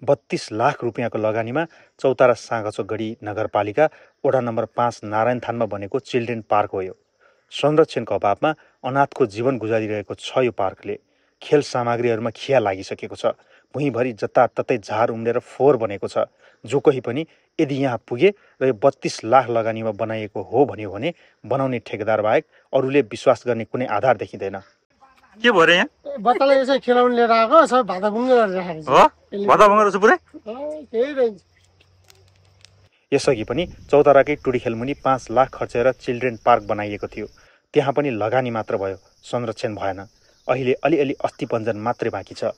32 लाख रुपियाँको लगानीमा चौतारा साँगाचोकगढी नगरपालिका वडा नम्बर 5 नारायणथानमा बनेको चिल्ड्रेन पार्क हो। यो संरक्षणको अभावमा अनाथको जीवन गुजारिरहेको छ। यो पार्कले खेल सामग्रीहरूमा खिया लागिसकेको छ। भुइँभरि जताततै झार उम्लेर फोहोर बनेको छ। जो कोही पनि यदि यहाँ पुगे र यो 32 लाख लगानीमा बनाइएको हो भन्यो भने बनाउने ठेकेदार बाहेक अरूले विश्वास गर्ने कुनै आधार देखिँदैन। के भयो रे यहाँ? बच्चालाई यसै खेलाउन लिएर आएको सब भादाभुङ्ग गरेर राखेको हो। भादाभुङ्ग रहेछ पुरै। त्यही रहेछ। यसअघि पनि चौताराकै टुडीखेलमुनि 5 लाख खर्चेर चिल्ड्रेन पार्क बनाइएको थियो। त्यहाँ पनि लगानी मात्र भयो, संरक्षण भएन। अहिले अलिअलि अस्थिपञ्जन मात्रै बाँकी छ।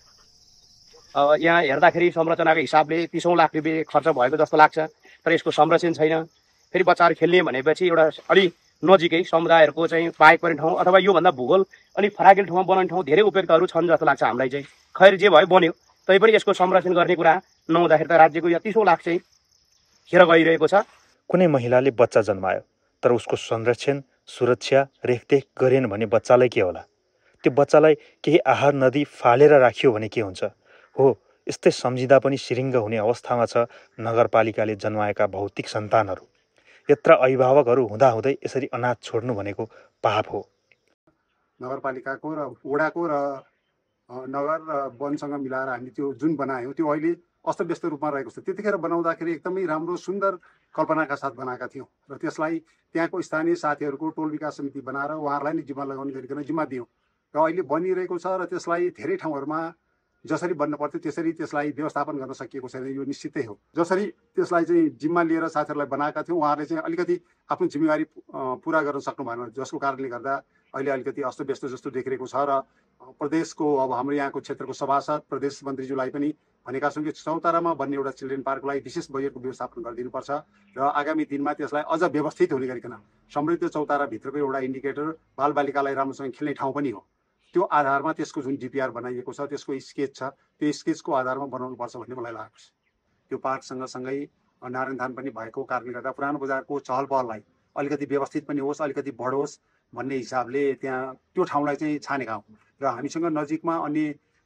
यहाँ हेर्दाखेरि संरचनाको हिसाबले 30 लाख रुपियाँ खर्च भएको जस्तो लाग्छ, तर यसको संरक्षण छैन। फेरि बच्चाहरू खेल्ने भनेपछि एउटा अलि नजिकै समुदायहरूको चाहिँ पाएको पर्ने ठाउँ अथवा योभन्दा भूगोल अलिक फराकिलो ठाउँमा बनाउने ठाउँ धेरै उपयुक्तहरू छन् जस्तो लाग्छ हामीलाई चाहिँ। खैर जे भयो बन्यो, तैपनि यसको संरक्षण गर्ने कुरा नहुँदाखेरि त राज्यको यो 30 लाख चाहिँ खेर गइरहेको छ। कुनै महिलाले बच्चा जन्मायो तर उसको संरक्षण, सुरक्षा, रेखदेख गरेन भने बच्चालाई के होला? त्यो बच्चालाई केही आहार नदी फालेर राखियो भने के हुन्छ? हो, यस्तै सम्झिँदा पनि सिरिङ्ग हुने अवस्थामा छ नगरपालिकाले जन्माएका भौतिक सन्तानहरू। यत्र अभिभावकहरू हुँदाहुँदै यसरी अनाथ छोड्नु भनेको पाप हो। नगरपालिकाको र वडाको र नगर र वनसँग मिलाएर हामी त्यो जुन बनायौँ त्यो अहिले अस्तव्यस्त रूपमा रहेको छ। त्यतिखेर बनाउँदाखेरि एकदमै राम्रो सुन्दर कल्पनाका साथ बनाएका थियौँ र त्यसलाई त्यहाँको स्थानीय साथीहरूको टोल विकास समिति बनाएर उहाँहरूलाई नै जिम्मा लगाउने गरिकन जिम्मा दियौँ र अहिले बनिरहेको छ र त्यसलाई धेरै ठाउँहरूमा जसरी बन्न पर्थ्यो त्यसरी त्यसलाई व्यवस्थापन गर्न सकिएको छैन। यो निश्चितै हो। जसरी त्यसलाई चाहिँ जिम्मा लिएर साथीहरूलाई बनाएका थियौँ उहाँहरूले चाहिँ अलिकति आफ्नो जिम्मेवारी पुरा गर्न सक्नु भएन, जसको कारणले गर्दा अहिले अलिकति अस्तव्यस्त जस्तो देखिरहेको छ। र प्रदेशको अब हाम्रो यहाँको क्षेत्रको सभासद प्रदेश मन्त्रीज्यूलाई पनि भनेका छौँ कि चौतारामा बन्ने एउटा चिल्ड्रेन पार्कलाई विशेष बजेटको व्यवस्थापन गरिदिनुपर्छ र आगामी दिनमा त्यसलाई अझ व्यवस्थित हुने गरिकन समृद्ध चौताराभित्रको एउटा इन्डिकेटर बालबालिकालाई राम्रोसँग खेल्ने ठाउँ पनि हो। त्यो आधारमा त्यसको जुन डिपिआर बनाइएको छ, त्यसको स्केच छ, त्यो स्केचको आधारमा बनाउनुपर्छ भन्ने मलाई लागेको छ। त्यो पार्क सँगसँगै नारायणथान पनि भएको कारणले गर्दा पुरानो बजारको चहल पहललाई अलिकति व्यवस्थित पनि होस्, अलिकति बढोस् भन्ने हिसाबले त्यहाँ त्यो ठाउँलाई चाहिँ छानेका हौँ र हामीसँग नजिकमा अन्य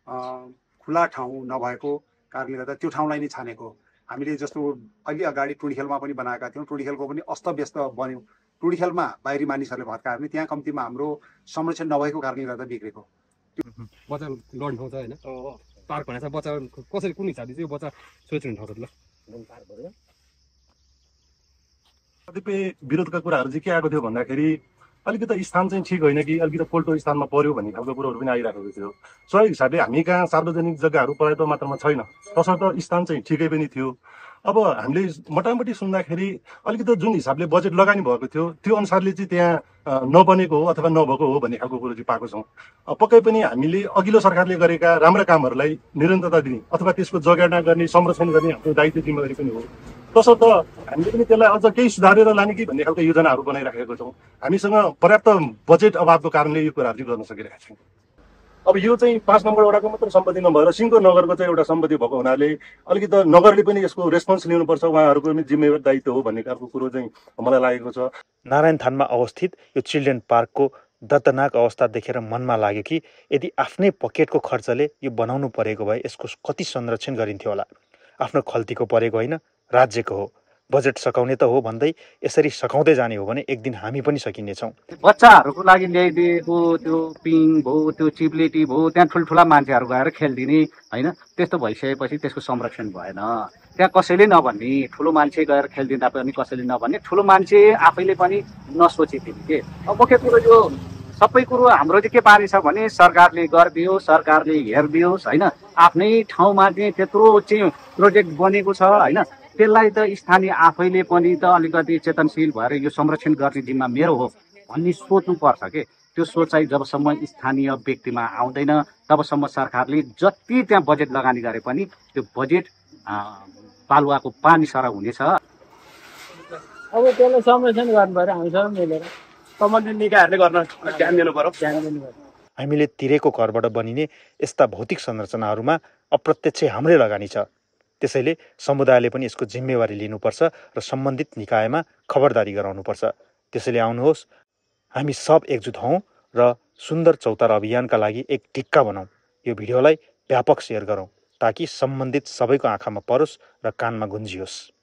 खुला ठाउँ नभएको कारणले गर्दा त्यो ठाउँलाई नै छानेको। हामीले जस्तो अलि अगाडि टुडीखेलमा पनि बनाएका थियौँ, टुडीखेलको पनि अस्तव्यस्त बन्यो। टुडीखेलमा बाहिरी मानिसहरूले भत्कायो भने त्यहाँ कम्तीमा हाम्रो संरक्षण नभएको कारणले गर्दा बिग्रेको। बच्चा लड्ने ठाउँ छ होइन, पार्क भनेको बच्चा कसरी कुन हिसाबले चाहिँ यो बच्चा सोच्ने ठाउँ छ ल? कतिपय विरोधका कुराहरू चाहिँ के आएको थियो भन्दाखेरि अलिकति स्थान चाहिँ ठिक होइन कि अलिकति पोल्टो स्थानमा पर्यो भन्ने खालको कुरोहरू पनि आइरहेको थियो। सही हिसाबले हामी कहाँ सार्वजनिक जग्गाहरू पर्याप्त मात्रामा छैन, तसर्थ स्थान चाहिँ ठिकै पनि थियो। अब हामीले मोटामोटी सुन्दाखेरि अलिकति जुन हिसाबले बजेट लगानी भएको थियो त्यो अनुसारले चाहिँ त्यहाँ नबनेको हो अथवा नभएको हो भन्ने खालको कुरो चाहिँ पाएको छौँ। पक्कै पनि हामीले अघिल्लो सरकारले गरेका राम्रा कामहरूलाई निरन्तरता दिने अथवा त्यसको जगेर्ना गर्ने, संरक्षण गर्ने हाम्रो दायित्व जिम्मेवारी पनि हो। तसर्थ हामीले पनि त्यसलाई अझ केही सुधारेर लाने कि भन्ने खालको योजनाहरू बनाइराखेको छौँ। हामीसँग पर्याप्त बजेट अभावको कारणले यो कुराहरू चाहिँ गर्न सकिरहेका छौँ। अब यो चाहिँ 5 नम्बर वडाको मात्र सम्पत्ति नभएर सिङ्गो नगरको चाहिँ एउटा सम्पत्ति भएको हुनाले अलिकति नगरले पनि यसको रेस्पोन्स लिनुपर्छ, उहाँहरूको पनि जिम्मेवार दायित्व हो भन्ने खालको कुरो चाहिँ मलाई लागेको छ। नारायणथानमा अवस्थित यो चिल्ड्रेन पार्कको दर्दनाक अवस्था देखेर मनमा लाग्यो कि यदि आफ्नै पकेटको खर्चले यो बनाउनु परेको भए यसको कति संरक्षण गरिन्थ्यो होला। आफ्नो खल्तीको परेको होइन, राज्यको हो। बजेट सकाउने त हो भन्दै यसरी सकाउँदै जाने हो भने एक दिन हामी पनि सकिनेछौँ। बच्चाहरूको लागि ल्याइदिएको त्यो पिङ भयो, त्यो चिप्लेटी भयो, त्यहाँ ठुल्ठुला मान्छेहरू गएर खेलिदिने होइन, त्यस्तो भइसकेपछि त्यसको संरक्षण भएन। त्यहाँ कसैले नभन्ने, ठुलो मान्छे गएर खेलिदिँदा पनि कसैले नभन्ने, ठुलो मान्छे आफैले पनि नसोचेको के। अब मुख्य कुरो यो सबै कुरो हाम्रो चाहिँ के पारी छ भने सरकारले गरिदियो, सरकारले हेरिदियोस् होइन। आफ्नै ठाउँमा चाहिँ त्यत्रो चाहिँ प्रोजेक्ट बनेको छ होइन, त्यसलाई त स्थानीय आफैले पनि त अलिकति चेतनशील भएर यो संरक्षण गर्ने जिम्मा मेरो हो भन्ने सोच्नुपर्छ के। त्यो सोचाइ जबसम्म स्थानीय व्यक्तिमा आउँदैन तबसम्म सरकारले जति त्यहाँ बजेट लगानी गरे पनि त्यो बजेट बालुवाको पानी सरह हुनेछ। अब त्यसलाई संरक्षण गर्नु पर्यो, हामीसँग मिलेर सम्बन्धित निकायहरूले गर्न ध्यान दिनु पर्यो। हामीले तिरेको करबाट बनिने यस्ता भौतिक संरचनाहरूमा अप्रत्यक्ष हाम्रै लगानी छ। त्यसैले समुदायले पनि यसको जिम्मेवारी लिनुपर्छ र सम्बन्धित निकायमा खबरदारी गराउनुपर्छ। त्यसैले आउनुहोस्, हामी सब एकजुट हौँ र सुन्दर चौतारा अभियानका लागि एक टिक्का बनाऊ। यो भिडियोलाई व्यापक सेयर गरौँ। ताकि सम्बन्धित सबैको आँखामा परोस् र कानमा गुन्जियोस्।